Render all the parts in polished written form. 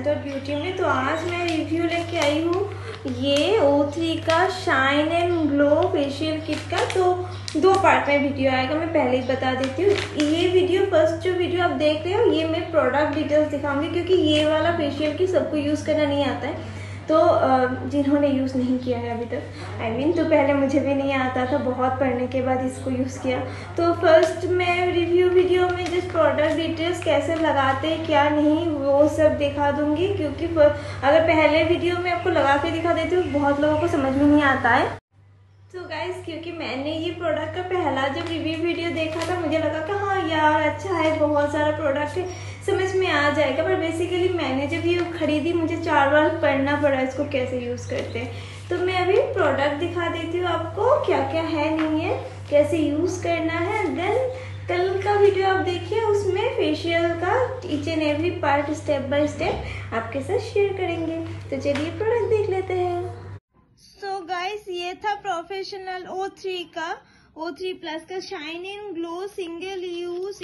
सुंदर ब्यूटी में। तो आज मैं रिव्यू लेके आई हूँ ये O3 का shine and glow facial kit का। तो 2 पार्ट में वीडियो आएगा, मैं पहले ही बता देती हूँ। ये वीडियो फर्स्ट जो वीडियो आप देख रहे हो ये मैं प्रोडक्ट डिटेल्स दिखाऊंगी, क्योंकि ये वाला फेशियल किट सबको यूज़ करना नहीं आता है। तो जिन्होंने यूज़ नहीं किया है अभी तक, तो पहले मुझे भी नहीं आता था, बहुत पढ़ने के बाद इसको यूज़ किया। तो फर्स्ट मैं रिव्यू वीडियो में जिस प्रोडक्ट डिटेल्स कैसे लगाते हैं क्या नहीं वो सब दिखा दूंगी, क्योंकि अगर पहले वीडियो में आपको लगा के दिखा देती हूँ बहुत लोगों को समझ में नहीं आता है। तो गाइस, क्योंकि मैंने ये प्रोडक्ट का पहला जब रिव्यू वीडियो देखा था मुझे लगा कि हाँ यार अच्छा है, बहुत सारा प्रोडक्ट है, समझ में आ जाएगा। पर बेसिकली मैंने जब ये खरीदी मुझे 4 बार पढ़ना पड़ा इसको कैसे यूज़ करते हैं। तो मैं अभी प्रोडक्ट दिखा देती हूँ आपको क्या क्या है नहीं है, कैसे यूज़ करना है। देन कल का वीडियो आप देखिए, उसमें फेशियल का each and every part step by step आपके साथ शेयर करेंगे। तो चलिए प्रोडक्ट देख लेते हैं। सो गाइस, ये था प्रोफेशनल O3 का O3+ का shine and glow single use,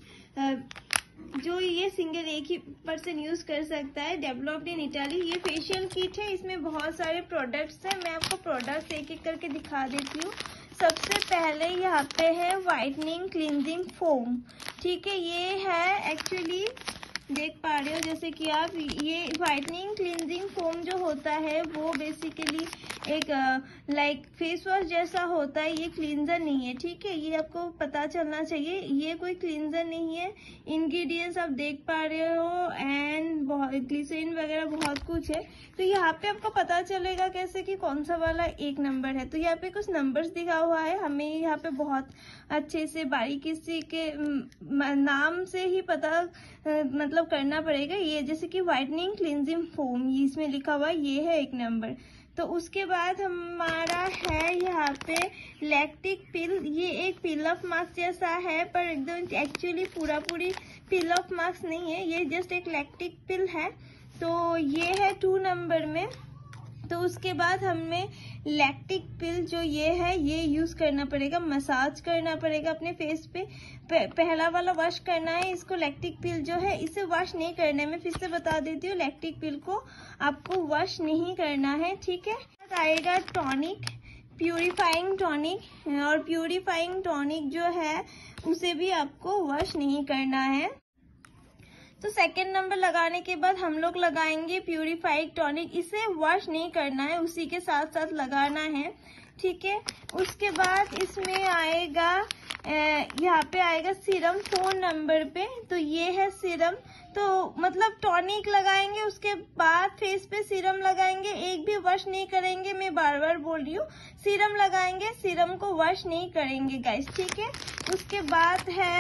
जो ये सिंगल एक ही पर्सन यूज कर सकता है, डेवलप्ड इन इटाली। ये फेशियल किट है, इसमें बहुत सारे प्रोडक्ट्स हैं। मैं आपको प्रोडक्ट्स एक एक करके दिखा देती हूँ। सबसे पहले यहाँ पे है वाइटनिंग क्लींजिंग फोम। ठीक है, ये है एक्चुअली देख पा रहे हो जैसे कि आप, ये वाइटनिंग क्लींजिंग फोम जो होता है वो बेसिकली एक लाइक फेस वॉश जैसा होता है, ये क्लींजर नहीं है। ठीक है, ये आपको पता चलना चाहिए, ये कोई क्लींजर नहीं है। इंग्रेडिएंट्स आप देख पा रहे हो एंड बहुत ग्लिसरीन वगैरह बहुत कुछ है। तो यहाँ पे आपको पता चलेगा कैसे कि कौन सा वाला 1 नंबर है। तो यहाँ पे कुछ नंबर्स दिखा हुआ है, हमें यहाँ पे बहुत अच्छे से बारीकी से के नाम से ही पता मतलब करना पड़ेगा। ये जैसे कि वाइटनिंग क्लींजिंग फोम इसमें लिखा हुआ है, ये है 1 नंबर। तो उसके बाद हमारा है यहाँ पे लैक्टिक पिल। ये एक पिल ऑफ मास्क जैसा है, पर एकदम एक्चुअली पूरी पिल ऑफ मास्क नहीं है, ये जस्ट एक लैक्टिक पिल है। तो ये है 2 नंबर में। तो उसके बाद हमें लैक्टिक पिल जो ये है ये यूज करना पड़ेगा, मसाज करना पड़ेगा अपने फेस पे। पहला वाला वॉश करना है इसको। लैक्टिक पिल जो है इसे वॉश नहीं करना है, मैं फिर से बता देती हूँ, लैक्टिक पिल को आपको वॉश नहीं करना है। ठीक है, आएगा टॉनिक, प्यूरिफाइंग टॉनिक, और प्यूरिफाइंग टॉनिक जो है उसे भी आपको वॉश नहीं करना है। तो 2nd नंबर लगाने के बाद हम लोग लगाएंगे प्यूरिफाइड टॉनिक, इसे वॉश नहीं करना है, उसी के साथ साथ लगाना है। ठीक है, उसके बाद इसमें आएगा यहाँ पे आएगा सीरम 4 नंबर पे। तो ये है सीरम, तो मतलब टॉनिक लगाएंगे उसके बाद फेस पे सीरम लगाएंगे, एक भी वॉश नहीं करेंगे। मैं बार बार बोल रही हूँ, सीरम लगाएंगे, सीरम को वॉश नहीं करेंगे गाइस। ठीक है, उसके बाद है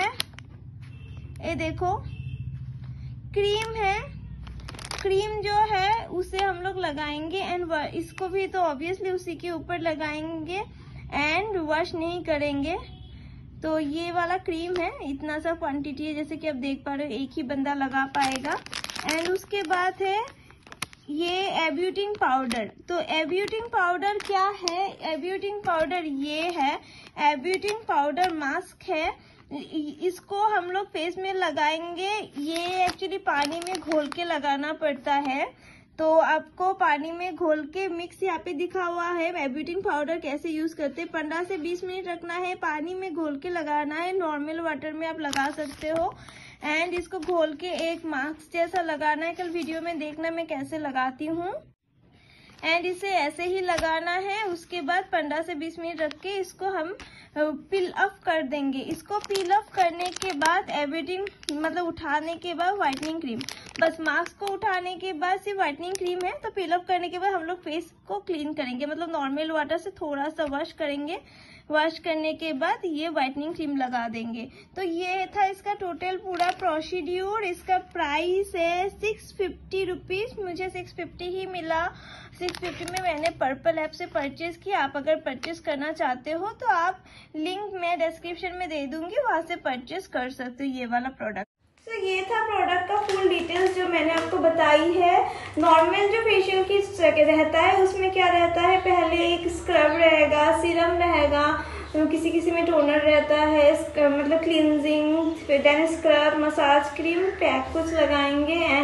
ये देखो क्रीम है, क्रीम जो है उसे हम लोग लगाएंगे एंड इसको भी तो ऑब्वियसली उसी के ऊपर लगाएंगे एंड वॉश नहीं करेंगे। तो ये वाला क्रीम है, इतना सा क्वांटिटी है, जैसे कि आप देख पा रहे हो, एक ही बंदा लगा पाएगा। एंड उसके बाद है ये एब्यूटिंग पाउडर। तो एब्यूटिंग पाउडर क्या है? एब्यूटिंग पाउडर ये है, एब्यूटिंग पाउडर मास्क है, इसको हम लोग फेस में लगाएंगे। ये एक्चुअली पानी में घोल के लगाना पड़ता है, तो आपको पानी में घोल के मिक्स यहाँ पे दिखा हुआ है एब्यूटिंग पाउडर कैसे यूज करते हैं। 15 से 20 मिनट रखना है, पानी में घोल के लगाना है, नॉर्मल वाटर में आप लगा सकते हो। एंड इसको घोल के एक मास्क जैसा लगाना है, कल वीडियो में देखना मैं कैसे लगाती हूँ। एंड इसे ऐसे ही लगाना है, उसके बाद 15 से 20 मिनट रख के इसको हम पील ऑफ कर देंगे। इसको पील ऑफ करने के बाद एब्यूटिंग मतलब उठाने के बाद व्हाइटनिंग क्रीम, बस मास्क को उठाने के बाद सिर्फ व्हाइटनिंग क्रीम है। तो पील ऑफ करने के बाद हम लोग फेस को क्लीन करेंगे, मतलब नॉर्मल वाटर से थोड़ा सा वॉश करेंगे, वॉश करने के बाद ये व्हाइटनिंग क्रीम लगा देंगे। तो ये था इसका टोटल पूरा प्रोसीड्यूर। इसका प्राइस है 650 रुपीज, मुझे 650 ही मिला। 650 में मैंने पर्पल ऐप से परचेज किया। आप अगर परचेज करना चाहते हो तो आप लिंक मैं डिस्क्रिप्शन में दे दूंगी, वहां से परचेज कर सकते हो ये वाला प्रोडक्ट। तो ये था प्रोडक्ट का फुल डिटेल्स जो मैंने आपको बताई है। नॉर्मल जो फेशियल किट रहता है उसमें क्या रहता है, पहले एक स्क्रब रहेगा, सीरम रहेगा, किसी किसी में टोनर रहता है, मतलब cleansing, then scrub, massage cream, pack कुछ लगाएंगे एंड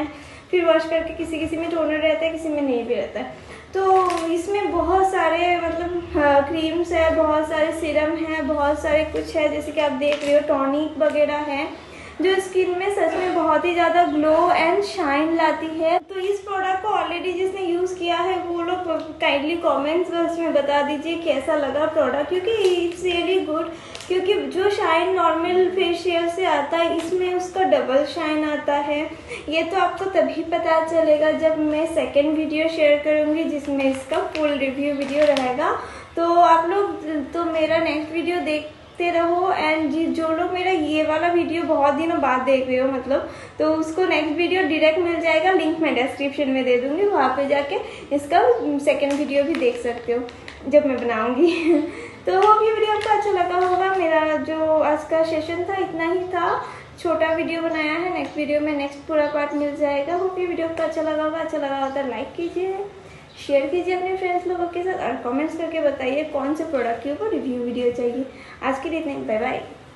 फिर वॉश करके किसी किसी में टोनर रहता है, किसी में नहीं भी रहता है। तो इसमें बहुत सारे मतलब क्रीम्स है, बहुत सारे सीरम हैं, बहुत सारे कुछ है, जैसे कि आप देख रहे हो टॉनिक वगैरह है जो स्किन में सच में बहुत ही ज़्यादा ग्लो एंड शाइन लाती है। तो इस प्रोडक्ट को ऑलरेडी जिसने यूज़ किया है वो लोग काइंडली कमेंट्स बॉक्स में बता दीजिए कैसा लगा प्रोडक्ट, क्योंकि इट्स रियली गुड। क्योंकि जो शाइन नॉर्मल फेशियल से आता है इसमें उसका डबल शाइन आता है। ये तो आपको तभी पता चलेगा जब मैं सेकेंड वीडियो शेयर करूँगी जिसमें इसका फुल रिव्यू वीडियो रहेगा। तो आप लोग तो मेरा नेक्स्ट वीडियो देखते रहो, एंड जो लोग मेरा ये वाला वीडियो बहुत दिनों बाद देख रहे हो मतलब, तो उसको नेक्स्ट वीडियो डायरेक्ट मिल जाएगा, लिंक मैं डिस्क्रिप्शन में दे दूंगी, वहाँ पे जाके इसका सेकंड वीडियो भी देख सकते हो जब मैं बनाऊंगी। तो ये वीडियो आपको अच्छा लगा होगा। मेरा जो आज का सेशन था इतना ही था, छोटा वीडियो बनाया है। नेक्स्ट वीडियो में नेक्स्ट पूरा पार्ट मिल जाएगा। होप ये वीडियो आपको अच्छा लगा होगा। अच्छा लगा होता है लाइक कीजिए, शेयर कीजिए अपने फ्रेंड्स लोगों के साथ, और कमेंट्स करके बताइए कौन से प्रोडक्ट के ऊपर रिव्यू वीडियो चाहिए। आज के लिए इतना ही, बाय बाय।